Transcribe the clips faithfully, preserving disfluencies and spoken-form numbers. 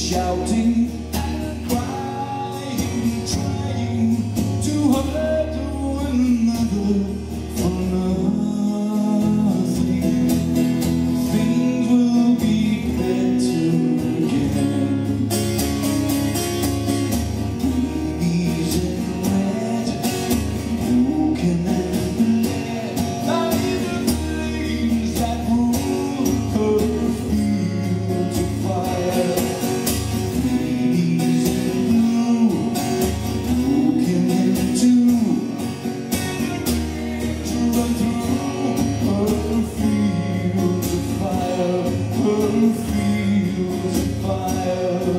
shouting and crying, trying to hurt one another for nothing. Things will be better again. Babies in red, broken and bled by the flames that rule her fields of fire. Babies in blue, broken in two, to run through her fields of fire, her fields of fire.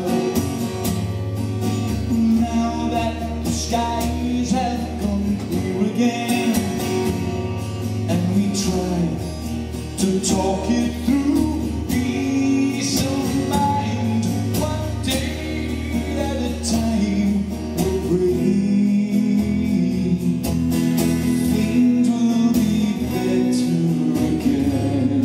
Now that the skies have gone clear again, and we try to talk it through, peace of mind, one day at a time, we'll pray. Things will be better again.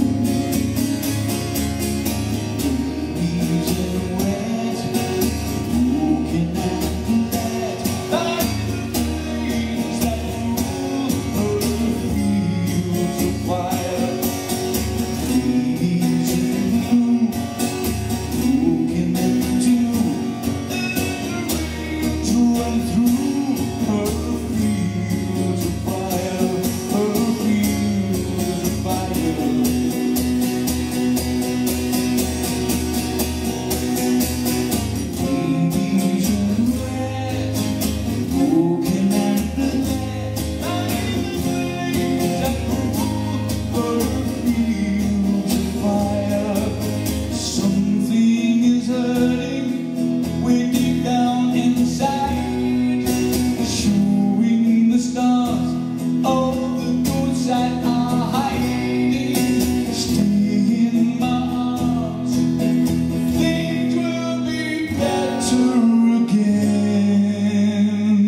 Babies in red, broken and bled by the flames that rule her fields of fire. Babies in blue, broken in two, to run through her fields of fire, her fields of fire. Babies in red, broken and bled by the flames that rule her fields of fire. Something is hurting way deep down inside, showing the stars of the ghosts that are hiding. Stay in my arms, things will be better again.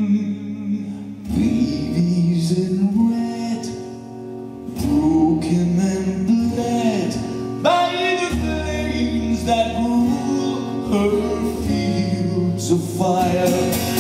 Babies in red, broken and bled by the flames that rule her fields of fire.